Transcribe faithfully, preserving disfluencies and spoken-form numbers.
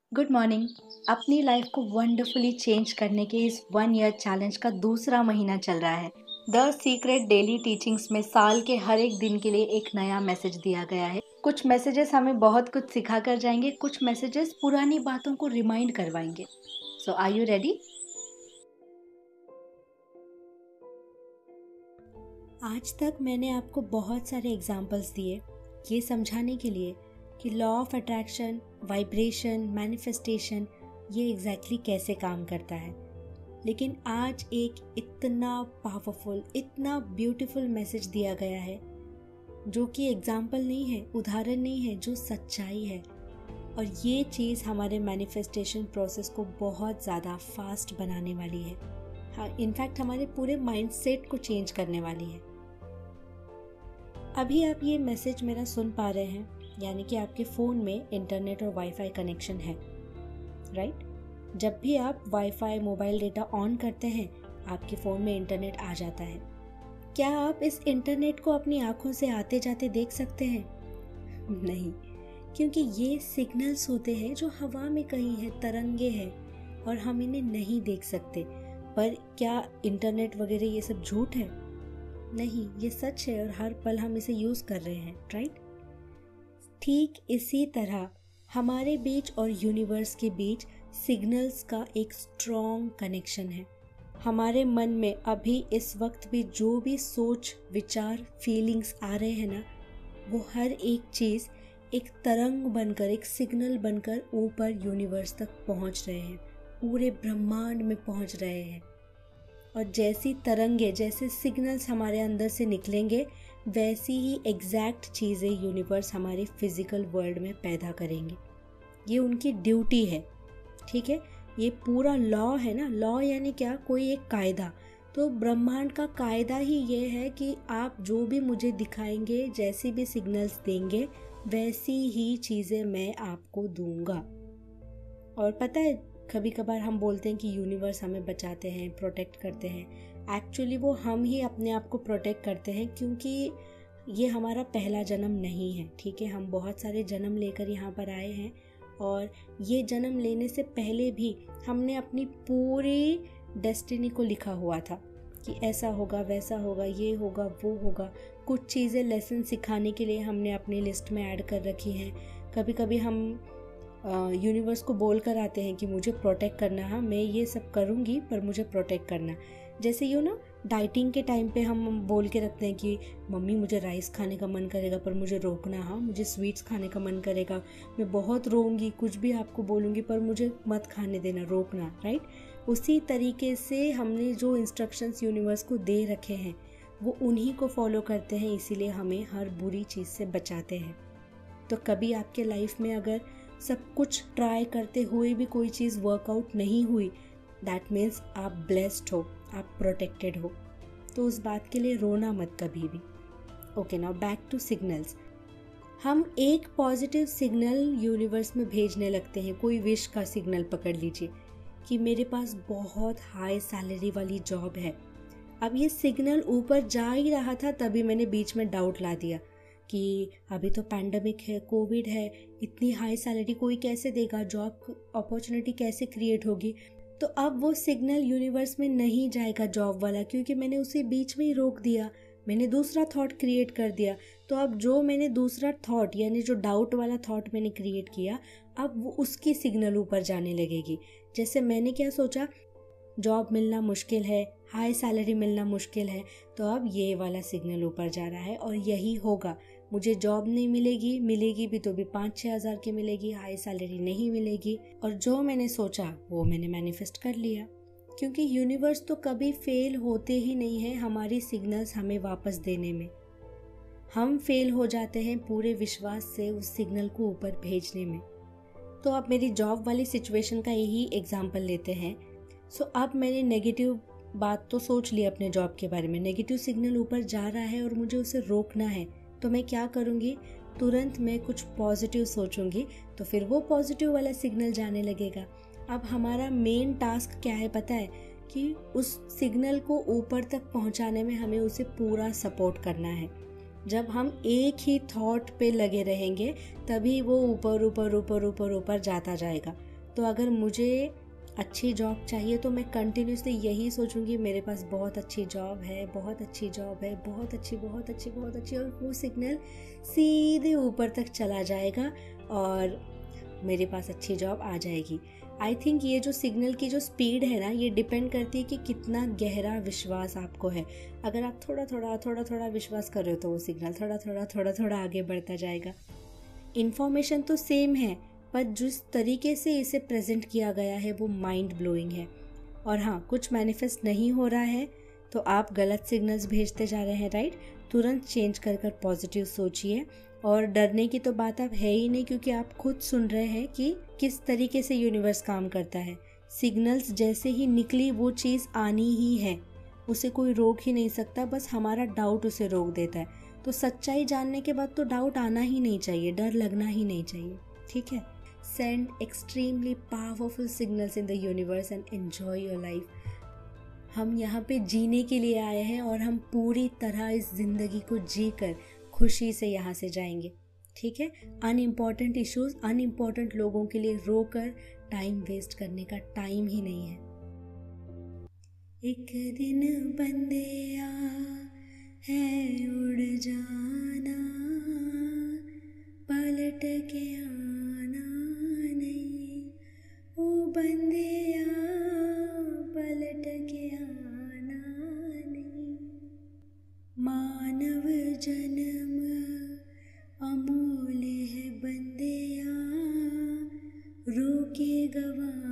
Good morning. अपनी life को wonderfully change करने के इस वन ईयर चैलेंज का दूसरा महीना चल रहा है। द सीक्रेट डेली टीचिंग्स में साल के हर एक दिन के लिए एक नया मैसेज दिया गया है। कुछ मैसेजेस हमें बहुत कुछ सिखा कर जाएंगे, कुछ मैसेजेस पुरानी बातों को रिमाइंड करवाएंगे। So are you ready? आज तक मैंने आपको बहुत सारे एग्जाम्पल्स दिए ये समझाने के लिए कि law of attraction, vibration, manifestation ये एग्जैक्टली exactly कैसे काम करता है। लेकिन आज एक इतना पावरफुल, इतना ब्यूटीफुल मैसेज दिया गया है जो कि एग्जाम्पल नहीं है, उदाहरण नहीं है, जो सच्चाई है। और ये चीज़ हमारे मैनिफेस्टेशन प्रोसेस को बहुत ज़्यादा फास्ट बनाने वाली है। हाँ, इनफैक्ट हमारे पूरे माइंडसेट को चेंज करने वाली है। अभी आप ये मैसेज मेरा सुन पा रहे हैं, यानी कि आपके फ़ोन में इंटरनेट और वाईफाई कनेक्शन है, राइट? जब भी आप वाईफाई मोबाइल डेटा ऑन करते हैं आपके फ़ोन में इंटरनेट आ जाता है। क्या आप इस इंटरनेट को अपनी आंखों से आते जाते देख सकते हैं? नहीं, क्योंकि ये सिग्नल्स होते हैं जो हवा में कहीं है, तरंगे हैं और हम इन्हें नहीं देख सकते। पर क्या इंटरनेट वगैरह ये सब झूठ है? नहीं, ये सच है और हर पल हम इसे यूज़ कर रहे हैं, राइट? ठीक इसी तरह हमारे बीच और यूनिवर्स के बीच सिग्नल्स का एक स्ट्रॉन्ग कनेक्शन है। हमारे मन में अभी इस वक्त भी जो भी सोच, विचार, फीलिंग्स आ रहे हैं ना, वो हर एक चीज़ एक तरंग बनकर, एक सिग्नल बनकर ऊपर यूनिवर्स तक पहुंच रहे हैं, पूरे ब्रह्मांड में पहुंच रहे हैं। और जैसी तरंगे, जैसे सिग्नल्स हमारे अंदर से निकलेंगे, वैसी ही एग्जैक्ट चीज़ें यूनिवर्स हमारे फिजिकल वर्ल्ड में पैदा करेंगे। ये उनकी ड्यूटी है, ठीक है? ये पूरा लॉ है ना। लॉ यानी क्या? कोई एक कायदा। तो ब्रह्मांड का कायदा ही ये है कि आप जो भी मुझे दिखाएंगे, जैसी भी सिग्नल्स देंगे, वैसी ही चीज़ें मैं आपको दूंगा। और पता है, कभी कभार हम बोलते हैं कि यूनिवर्स हमें बचाते हैं, प्रोटेक्ट करते हैं। एक्चुअली वो हम ही अपने आप को प्रोटेक्ट करते हैं, क्योंकि ये हमारा पहला जन्म नहीं है, ठीक है? हम बहुत सारे जन्म लेकर यहाँ पर आए हैं और ये जन्म लेने से पहले भी हमने अपनी पूरी डेस्टिनी को लिखा हुआ था कि ऐसा होगा, वैसा होगा, ये होगा, वो होगा। कुछ चीज़ें लेसन सिखाने के लिए हमने अपनी लिस्ट में ऐड कर रखी हैं। कभी कभी हम यूनिवर्स को बोल कर आते हैं कि मुझे प्रोटेक्ट करना है, मैं ये सब करूँगी पर मुझे प्रोटेक्ट करना। जैसे यू ना, डाइटिंग के टाइम पे हम बोल के रखते हैं कि मम्मी मुझे राइस खाने का मन करेगा पर मुझे रोकना, हाँ मुझे स्वीट्स खाने का मन करेगा, मैं बहुत रोऊंगी, कुछ भी आपको बोलूँगी पर मुझे मत खाने देना, रोकना, राइट? उसी तरीके से हमने जो इंस्ट्रक्शंस यूनिवर्स को दे रखे हैं वो उन्हीं को फॉलो करते हैं, इसीलिए हमें हर बुरी चीज़ से बचाते हैं। तो कभी आपके लाइफ में अगर सब कुछ ट्राई करते हुए भी कोई चीज़ वर्कआउट नहीं हुई, दैट मीन्स आप ब्लेस्ड हो, आप प्रोटेक्टेड हो। तो उस बात के लिए रोना मत कभी भी। Okay, now back to signals. हम एक पॉजिटिव सिग्नल यूनिवर्स में भेजने लगते हैं। कोई विश का सिग्नल पकड़ लीजिए कि मेरे पास बहुत हाई सैलरी वाली जॉब है। अब ये सिग्नल ऊपर जा ही रहा था, तभी मैंने बीच में डाउट ला दिया कि अभी तो पैंडमिक है, कोविड है, इतनी हाई सैलरी कोई कैसे देगा, जॉब अपॉर्चुनिटी कैसे क्रिएट होगी? तो अब वो सिग्नल यूनिवर्स में नहीं जाएगा जॉब वाला, क्योंकि मैंने उसे बीच में ही रोक दिया, मैंने दूसरा थॉट क्रिएट कर दिया। तो अब जो मैंने दूसरा थॉट, यानी जो डाउट वाला थॉट मैंने क्रिएट किया, अब वो उसकी सिग्नल ऊपर जाने लगेगी। जैसे मैंने क्या सोचा, जॉब मिलना मुश्किल है, हाई सैलरी मिलना मुश्किल है, तो अब ये वाला सिग्नल ऊपर जा रहा है और यही होगा। मुझे जॉब नहीं मिलेगी, मिलेगी भी तो भी पाँच छः हज़ार की मिलेगी, हाई सैलरी नहीं मिलेगी। और जो मैंने सोचा वो मैंने मैनिफेस्ट कर लिया, क्योंकि यूनिवर्स तो कभी फेल होते ही नहीं है हमारी सिग्नल्स हमें वापस देने में। हम फेल हो जाते हैं पूरे विश्वास से उस सिग्नल को ऊपर भेजने में। तो अब मेरी जॉब वाली सिचुएशन का यही एग्जाम्पल लेते हैं। सो so, अब मैंने नेगेटिव बात तो सोच ली अपने जॉब के बारे में, नेगेटिव सिग्नल ऊपर जा रहा है और मुझे उसे रोकना है। तो मैं क्या करूँगी? तुरंत मैं कुछ पॉजिटिव सोचूंगी, तो फिर वो पॉजिटिव वाला सिग्नल जाने लगेगा। अब हमारा मेन टास्क क्या है पता है? कि उस सिग्नल को ऊपर तक पहुंचाने में हमें उसे पूरा सपोर्ट करना है। जब हम एक ही थॉट पे लगे रहेंगे तभी वो ऊपर ऊपर ऊपर ऊपर ऊपर जाता जाएगा। तो अगर मुझे अच्छी जॉब चाहिए तो मैं कंटिन्यूसली यही सोचूंगी मेरे पास बहुत अच्छी जॉब है, बहुत अच्छी जॉब है, बहुत अच्छी बहुत अच्छी बहुत अच्छी, और वो सिग्नल सीधे ऊपर तक चला जाएगा और मेरे पास अच्छी जॉब आ जाएगी। आई थिंक ये जो सिग्नल की जो स्पीड है ना, ये डिपेंड करती है कि कितना गहरा विश्वास आपको है। अगर आप थोड़ा थोड़ा थोड़ा थोड़ा विश्वास कर रहे हो तो वो सिग्नल थोड़ा थोड़ा थोड़ा थोड़ा आगे बढ़ता जाएगा। इन्फॉर्मेशन तो सेम है, पर जिस तरीके से इसे प्रेजेंट किया गया है वो माइंड ब्लोइंग है। और हाँ, कुछ मैनिफेस्ट नहीं हो रहा है तो आप गलत सिग्नल्स भेजते जा रहे हैं, राइट? तुरंत चेंज कर कर पॉजिटिव सोचिए। और डरने की तो बात अब है ही नहीं, क्योंकि आप खुद सुन रहे हैं कि किस तरीके से यूनिवर्स काम करता है। सिग्नल्स जैसे ही निकली वो चीज़ आनी ही है, उसे कोई रोक ही नहीं सकता, बस हमारा डाउट उसे रोक देता है। तो सच्चाई जानने के बाद तो डाउट आना ही नहीं चाहिए, डर लगना ही नहीं चाहिए, ठीक है? Send extremely powerful signals in the universe and enjoy your life. हम यहाँ पे जीने के लिए आए हैं और हम पूरी तरह इस ज़िंदगी को जी कर खुशी से यहाँ से जाएंगे, ठीक है? अनइम्पॉर्टेंट इश्यूज, अनइम्पॉर्टेंट लोगों के लिए रोकर टाइम वेस्ट करने का टाइम ही नहीं है। एक दिन बंदिया है उड़ जाना, पलट के आना नहीं, ओ बंदिया पलट के आना नहीं। मानव जन्म अमूल्य है बंदिया, रोके गवा